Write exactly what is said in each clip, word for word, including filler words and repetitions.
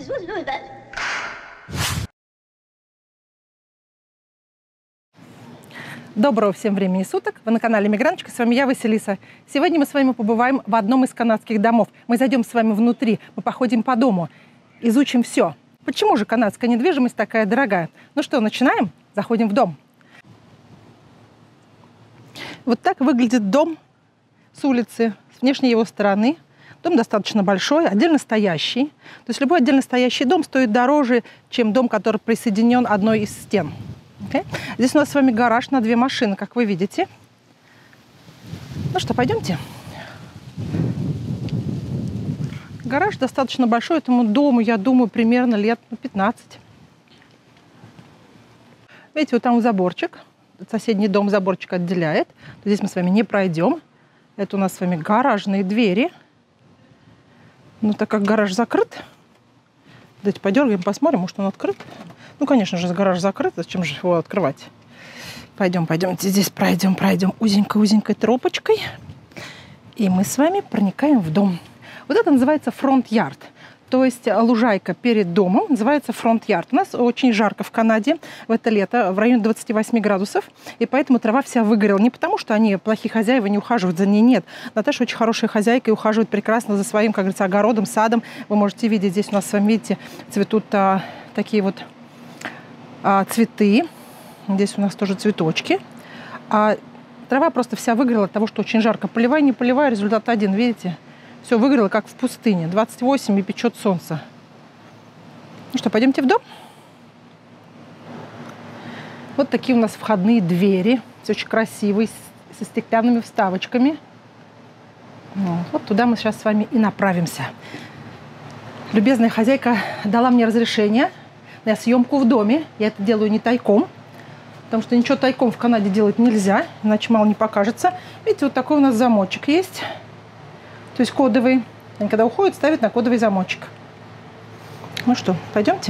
Доброго всем времени суток! Вы на канале Мигранточка, с вами я, Василиса. Сегодня мы с вами побываем в одном из канадских домов. Мы зайдем с вами внутри, мы походим по дому, изучим все. Почему же канадская недвижимость такая дорогая? Ну что, начинаем? Заходим в дом. Вот так выглядит дом с улицы, с внешней его стороны. Дом достаточно большой, отдельно стоящий. То есть любой отдельно стоящий дом стоит дороже, чем дом, который присоединен одной из стен. Okay. Здесь у нас с вами гараж на две машины, как вы видите. Ну что, пойдемте. Гараж достаточно большой, этому дому, я думаю, примерно лет пятнадцать. Видите, вот там заборчик. Соседний дом заборчик отделяет. Здесь мы с вами не пройдем. Это у нас с вами гаражные двери. Но так как гараж закрыт, давайте подергаем, посмотрим, может он открыт. Ну, конечно же, гараж закрыт, зачем же его открывать? Пойдем, пойдемте, здесь пройдем, пройдем узенькой-узенькой тропочкой. И мы с вами проникаем в дом. Вот это называется фронт-ярд. То есть лужайка перед домом называется фронт-ярд. У нас очень жарко в Канаде в это лето, в районе двадцати восьми градусов. И поэтому трава вся выгорела. Не потому, что они плохие хозяева, не ухаживают за ней, нет. Наташа очень хорошая хозяйка и ухаживает прекрасно за своим, как говорится, огородом, садом. Вы можете видеть, здесь у нас с вами, видите, цветут а, такие вот а, цветы. Здесь у нас тоже цветочки. А трава просто вся выгорела от того, что очень жарко. Поливай, не поливай, результат один, видите? Все выгорело, как в пустыне. двадцать восемь и печет солнце. Ну что, пойдемте в дом? Вот такие у нас входные двери. Все очень красивые, со стеклянными вставочками. Вот, вот туда мы сейчас с вами и направимся. Любезная хозяйка дала мне разрешение на съемку в доме. Я это делаю не тайком, потому что ничего тайком в Канаде делать нельзя, иначе мало не покажется. Видите, вот такой у нас замочек есть. То есть кодовый. Они когда уходят, ставят на кодовый замочек. Ну что, пойдемте.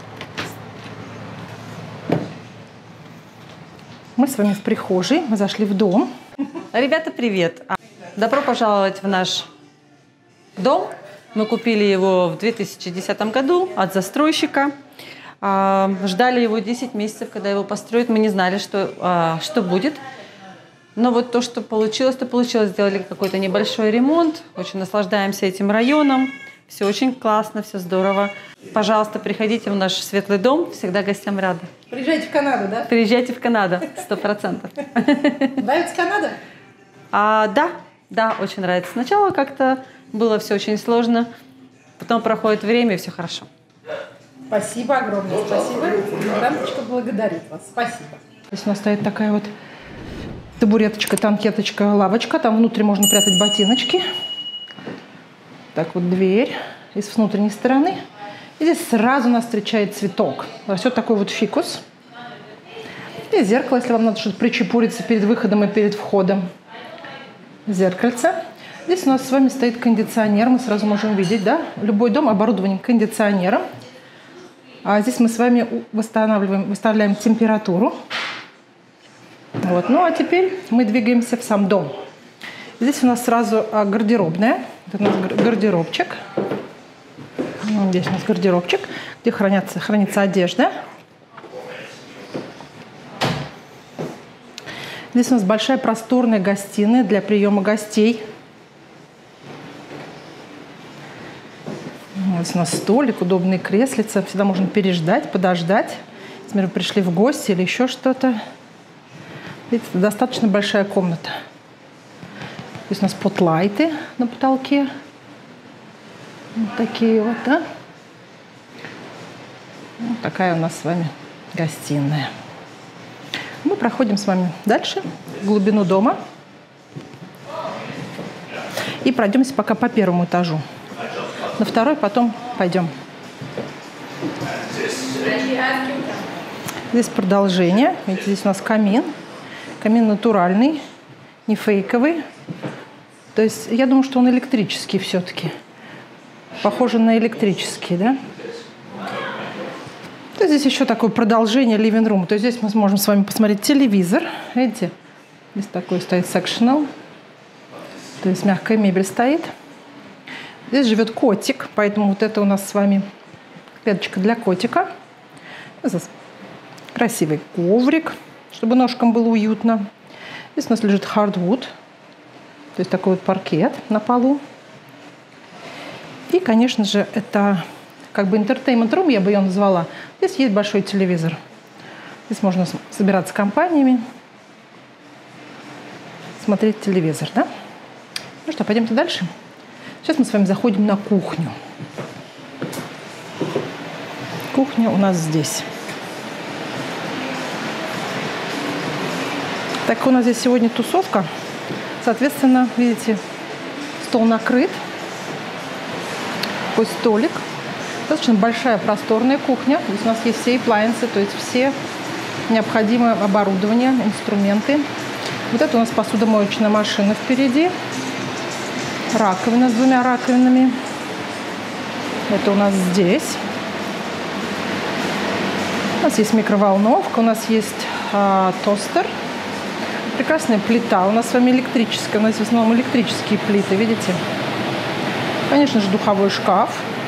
Мы с вами в прихожей. Мы зашли в дом. Ребята, привет! Добро пожаловать в наш дом. Мы купили его в две тысячи десятом году от застройщика. Ждали его десять месяцев, когда его построят. Мы не знали, что, что будет. Но вот то, что получилось, то получилось. Сделали какой-то небольшой ремонт. Очень наслаждаемся этим районом. Все очень классно, все здорово. Пожалуйста, приходите в наш светлый дом. Всегда гостям рады. Приезжайте в Канаду, да? Приезжайте в Канаду, сто процентов. Нравится Канада? А, да, да, очень нравится. Сначала как-то было все очень сложно. Потом проходит время, и все хорошо. Спасибо огромное. Спасибо. Мигранточка благодарит вас. Спасибо. То есть у нас стоит такая вот табуреточка, танкеточка, лавочка. Там внутри можно прятать ботиночки. Так вот дверь и с внутренней стороны. И здесь сразу нас встречает цветок. Растет такой вот фикус. И зеркало, если вам надо что-то причепуриться перед выходом и перед входом. Зеркальце. Здесь у нас с вами стоит кондиционер. Мы сразу можем видеть, да? Любой дом оборудован кондиционером. А здесь мы с вами восстанавливаем, выставляем температуру. Вот. Ну а теперь мы двигаемся в сам дом. Здесь у нас сразу гардеробная. Это у нас гардеробчик. Здесь у нас гардеробчик, где хранятся, хранится одежда. Здесь у нас большая просторная гостиная для приема гостей. Здесь у нас столик, удобные креслица. Всегда можно переждать, подождать. Если мы пришли в гости или еще что-то. Видите, достаточно большая комната. Здесь у нас потлайты на потолке. Вот такие вот, да? Вот такая у нас с вами гостиная. Мы проходим с вами дальше, в глубину дома. И пройдемся пока по первому этажу. На второй потом пойдем. Здесь продолжение. Видите, здесь у нас камин. Камин натуральный, не фейковый. То есть я думаю, что он электрический все-таки. Похоже на электрический, да? То есть здесь еще такое продолжение living room. То есть здесь мы сможем с вами посмотреть телевизор. Видите? Здесь такой стоит sectional. То есть мягкая мебель стоит. Здесь живет котик, поэтому вот это у нас с вами Клеточка для котика. Красивый коврик, чтобы ножкам было уютно. Здесь у нас лежит hardwood, то есть такой вот паркет на полу. И, конечно же, это как бы entertainment room, я бы ее назвала. Здесь есть большой телевизор. Здесь можно собираться компаниями, смотреть телевизор, да? Ну что, пойдемте дальше. Сейчас мы с вами заходим на кухню. Кухня у нас здесь. Так как у нас здесь сегодня тусовка, соответственно, видите, стол накрыт. Такой столик. Достаточно большая, просторная кухня. Здесь у нас есть все appliances, то есть все необходимое оборудование, инструменты. Вот это у нас посудомоечная машина впереди. Раковина с двумя раковинами. Это у нас здесь. У нас есть микроволновка, у нас есть а, тостер. Прекрасная плита. У нас с вами электрическая. У нас в основном электрические плиты, видите? Конечно же, духовой шкаф.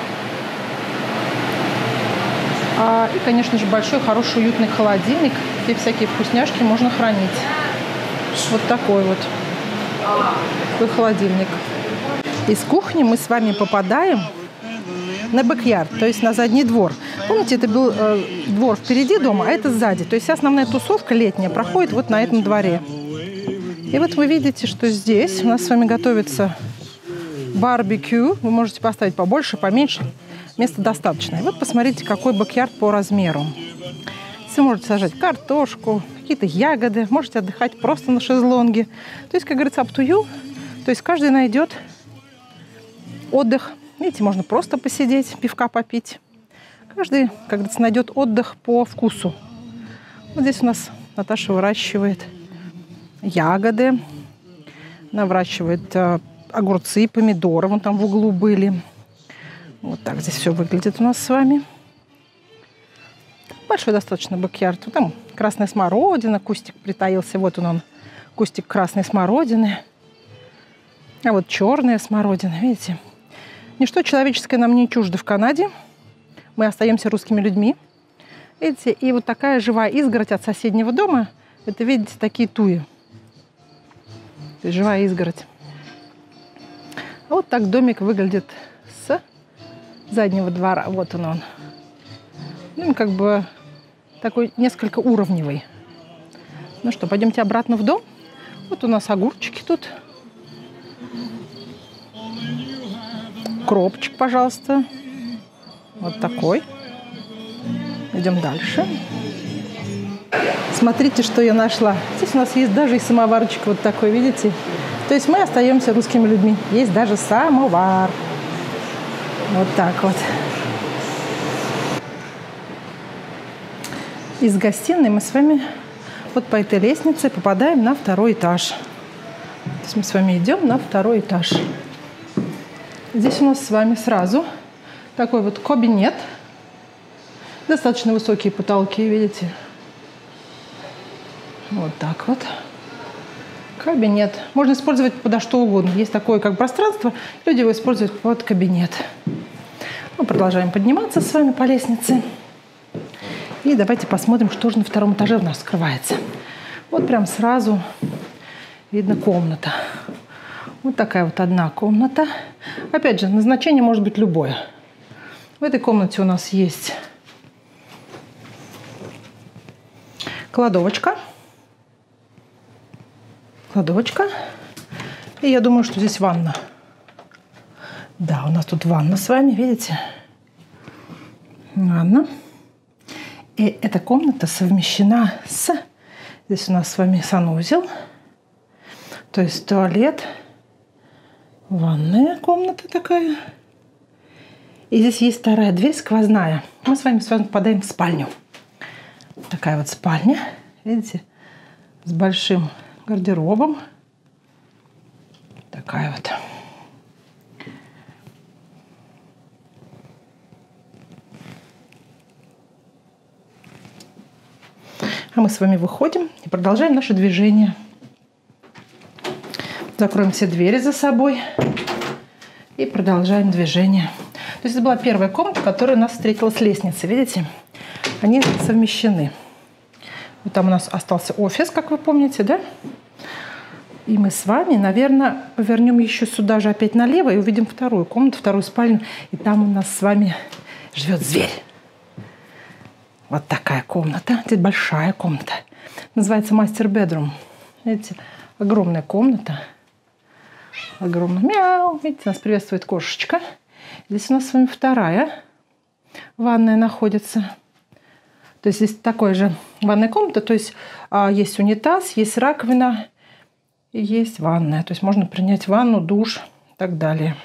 А, и, конечно же, большой, хороший, уютный холодильник, где всякие вкусняшки можно хранить. Вот такой вот. Такой холодильник. Из кухни мы с вами попадаем на бэк-ярд, то есть на задний двор. Помните, это был э, двор впереди дома, а это сзади. То есть вся основная тусовка летняя проходит вот на этом дворе. И вот вы видите, что здесь у нас с вами готовится барбекю. Вы можете поставить побольше, поменьше. Места достаточно. И вот посмотрите, какой бэк-ярд по размеру. Вы можете сажать картошку, какие-то ягоды, можете отдыхать просто на шезлонге. То есть, как говорится, up to you. То есть каждый найдет отдых. Видите, можно просто посидеть, пивка попить. Каждый, как говорится, найдет отдых по вкусу. Вот здесь у нас Наташа выращивает ягоды. Она выращивает э, огурцы, помидоры. Вон там в углу были. Вот так здесь все выглядит у нас с вами. Большой достаточно бэк-ярд. Там красная смородина, кустик притаился. Вот он, он, кустик красной смородины. А вот черная смородина, видите? Ничто человеческое нам не чуждо в Канаде. Мы остаемся русскими людьми. Видите, и вот такая живая изгородь от соседнего дома. Это, видите, такие туи. То есть живая изгородь. А вот так домик выглядит с заднего двора. Вот он он. Ну, как бы такой несколько уровневый. Ну что, пойдемте обратно в дом. Вот у нас огурчики тут. Кропчик, пожалуйста. Вот такой. Идем дальше. Смотрите, что я нашла. Здесь у нас есть даже и самоварчик вот такой, видите? То есть мы остаемся русскими людьми. Есть даже самовар. Вот так вот. Из гостиной мы с вами вот по этой лестнице попадаем на второй этаж. То есть мы с вами идем на второй этаж. Здесь у нас с вами сразу такой вот кабинет. Достаточно высокие потолки, видите? Вот так вот. Кабинет. Можно использовать подо что угодно. Есть такое как пространство, люди его используют под кабинет. Мы продолжаем подниматься с вами по лестнице. И давайте посмотрим, что же на втором этаже у нас скрывается. Вот прям сразу видно комната. Вот такая вот одна комната. Опять же, назначение может быть любое. В этой комнате у нас есть кладовочка. Кладовочка. И я думаю, что здесь ванна. Да, у нас тут ванна с вами, видите? Ванна. И эта комната совмещена с... Здесь у нас с вами санузел. То есть туалет. Ванная комната такая. И здесь есть вторая дверь сквозная. Мы с вами с вами попадаем в спальню. Такая вот спальня. Видите? С большим гардеробом. Такая вот. А мы с вами выходим и продолжаем наше движение. Закроем все двери за собой и продолжаем движение. То То есть это была первая комната, которая нас встретила с лестницей. Видите? Они совмещены. Вот там у нас остался офис, как вы помните, да? И мы с вами, наверное, повернем еще сюда же опять налево и увидим вторую комнату, вторую спальню. И там у нас с вами живет зверь. Вот такая комната. Здесь большая комната. Называется мастер бедрум. Видите, огромная комната. Огромная. Мяу. Видите, нас приветствует кошечка. Здесь у нас с вами вторая ванная находится. То есть здесь такая же ванная комната. То есть а, есть унитаз, есть раковина и есть ванная. То есть можно принять ванну, душ и так далее.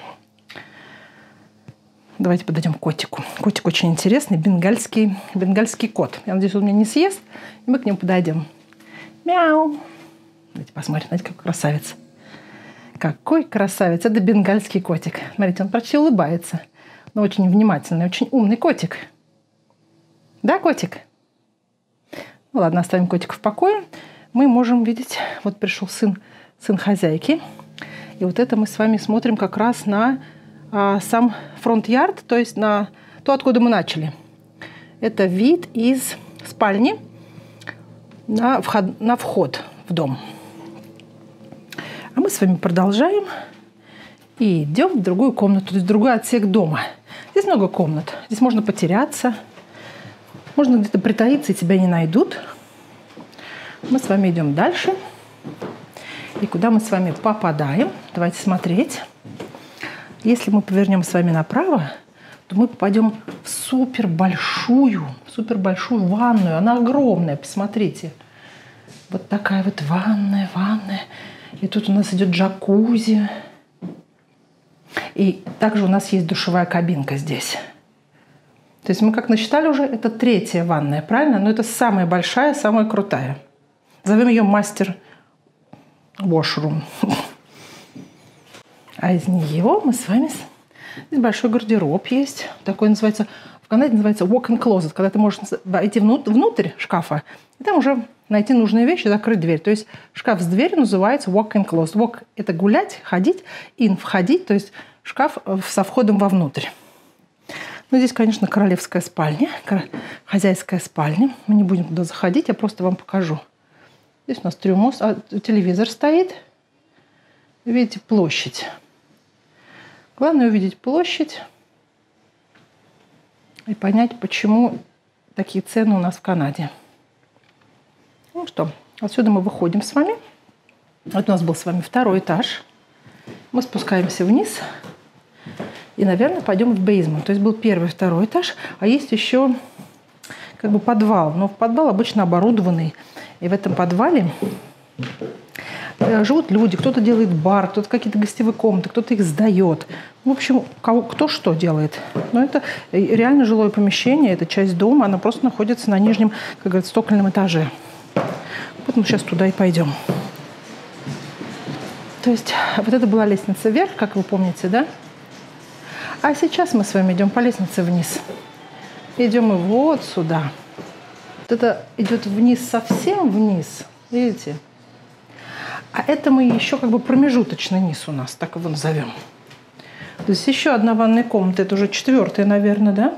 Давайте подойдем к котику. Котик очень интересный, бенгальский, бенгальский кот. Я надеюсь, он меня не съест, и мы к нему подойдем. Мяу. Давайте посмотрим, знаете, какой красавец. Какой красавец. Это бенгальский котик. Смотрите, он почти улыбается. Но очень внимательный, очень умный котик. Да, котик? Ну ладно, оставим котика в покое. Мы можем видеть, вот пришел сын, сын хозяйки. И вот это мы с вами смотрим как раз на а, сам фронт-ярд, то есть на то, откуда мы начали. Это вид из спальни на вход, на вход в дом. А мы с вами продолжаем и идем в другую комнату, то есть в другой отсек дома. Здесь много комнат. Здесь можно потеряться, можно где-то притаиться, и тебя не найдут. Мы с вами идем дальше. И куда мы с вами попадаем? Давайте смотреть. Если мы повернем с вами направо, то мы попадем в супер большую, супер большую ванную. Она огромная, посмотрите. Вот такая вот ванная, ванная. И тут у нас идет джакузи. И также у нас есть душевая кабинка здесь. То есть мы как насчитали уже, это третья ванная, правильно? Но это самая большая, самая крутая. Зовем ее мастер washroom. А из нее мы с вами... Здесь большой гардероб есть. Такой называется... В Канаде называется walk-in closet. Когда ты можешь войти внутрь шкафа, и там уже найти нужные вещи и закрыть дверь. То есть шкаф с дверью называется walk-in closet. Walk – это гулять, ходить. In – входить. То есть шкаф со входом вовнутрь. Ну, здесь, конечно, королевская спальня. Хозяйская спальня. Мы не будем туда заходить, я просто вам покажу. Здесь у нас трюмос, а телевизор стоит. Видите, площадь. Главное увидеть площадь и понять, почему такие цены у нас в Канаде. Ну что, отсюда мы выходим с вами. Вот у нас был с вами второй этаж. Мы спускаемся вниз и, наверное, пойдем в бейсмент. То есть был первый, второй этаж, а есть еще как бы подвал. Но подвал обычно оборудованный. И в этом подвале живут люди. Кто-то делает бар, кто-то какие-то гостевые комнаты, кто-то их сдает. В общем, кого, кто что делает. Но это реально жилое помещение, это часть дома, она просто находится на нижнем, как говорится, стокольном этаже. Вот мы сейчас туда и пойдем. То есть вот это была лестница вверх, как вы помните, да? А сейчас мы с вами идем по лестнице вниз. Идем мы вот сюда. Вот это идет вниз, совсем вниз. Видите? А это мы еще как бы промежуточный низ у нас, так его назовем. То есть еще одна ванная комната, это уже четвертая, наверное, да?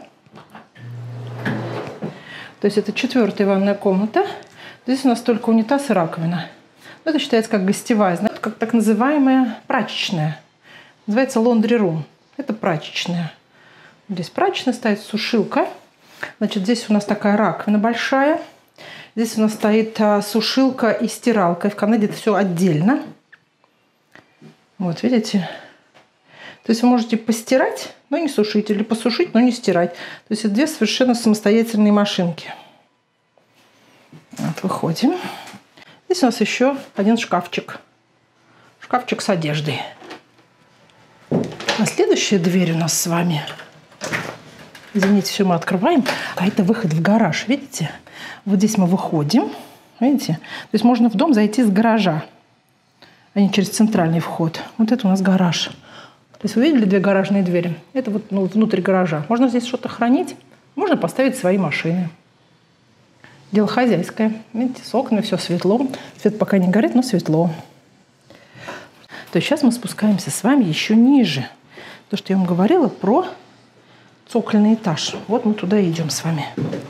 То есть это четвертая ванная комната. Здесь у нас только унитаз и раковина. Это считается как гостевая, знаете, как так называемая прачечная. Называется laundry room. Это прачечная. Здесь прачечная стоит, сушилка. Значит, здесь у нас такая раковина большая. Здесь у нас стоит а, сушилка и стиралка. И в Канаде это все отдельно. Вот, видите? То есть вы можете постирать, но не сушить. Или посушить, но не стирать. То есть это две совершенно самостоятельные машинки. Вот, выходим. Здесь у нас еще один шкафчик. Шкафчик с одеждой. А следующая дверь у нас с вами... Извините, все мы открываем. А это выход в гараж, видите? Вот здесь мы выходим, видите? То есть можно в дом зайти с гаража, а не через центральный вход. Вот это у нас гараж. То есть вы видели две гаражные двери? Это вот ну, внутрь гаража. Можно здесь что-то хранить, можно поставить свои машины. Дело хозяйское. Видите, с окнами все светло. Свет пока не горит, но светло. То есть сейчас мы спускаемся с вами еще ниже. То, что я вам говорила про цокольный этаж. Вот мы туда и идем с вами.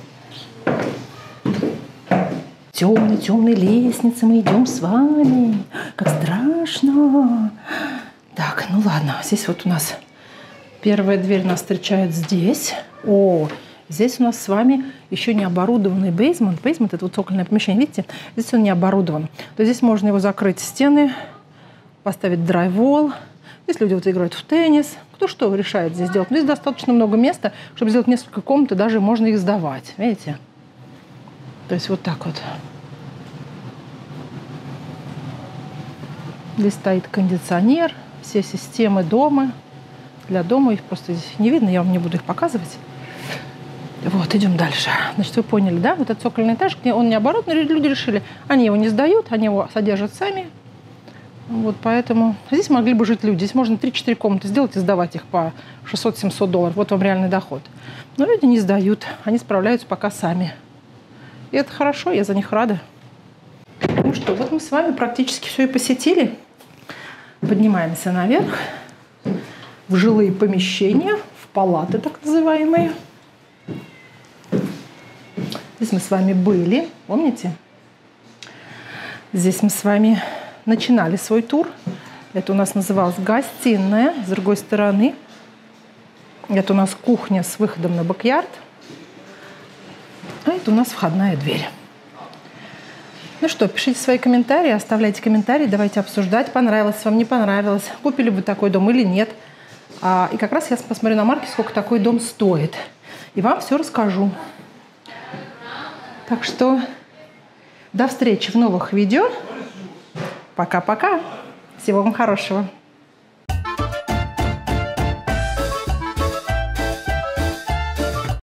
Темной, темной лестнице мы идем с вами. Как страшно. Так, ну ладно. Здесь вот у нас первая дверь нас встречает здесь. О, здесь у нас с вами еще не оборудованный бейсмент. Бейсмент – это вот цокольное помещение, видите? Здесь он не оборудован. То здесь можно его закрыть стены, поставить драйвол. Здесь люди вот играют в теннис. Кто что решает здесь делать. Но здесь достаточно много места, чтобы сделать несколько комнат, и даже можно их сдавать. Видите? То есть вот так вот. Здесь стоит кондиционер, все системы дома. Для дома их просто здесь не видно, я вам не буду их показывать. Вот, идем дальше. Значит, вы поняли, да? Вот этот цокольный этаж, где он не оборудованный, люди решили, они его не сдают, они его содержат сами. Вот поэтому здесь могли бы жить люди. Здесь можно три-четыре комнаты сделать и сдавать их по шестьсот-семьсот долларов. Вот вам реальный доход. Но люди не сдают, они справляются пока сами. И это хорошо, я за них рада. Ну что, вот мы с вами практически все и посетили. Поднимаемся наверх в жилые помещения, в палаты так называемые. Здесь мы с вами были, помните? Здесь мы с вами начинали свой тур. Это у нас называлась гостиная. С другой стороны, это у нас кухня с выходом на бэк-ярд. А это у нас входная дверь. Ну что, пишите свои комментарии, оставляйте комментарии, давайте обсуждать, понравилось вам, не понравилось, купили бы такой дом или нет. А, и как раз я посмотрю на марке, сколько такой дом стоит. И вам все расскажу. Так что до встречи в новых видео. Пока-пока. Всего вам хорошего.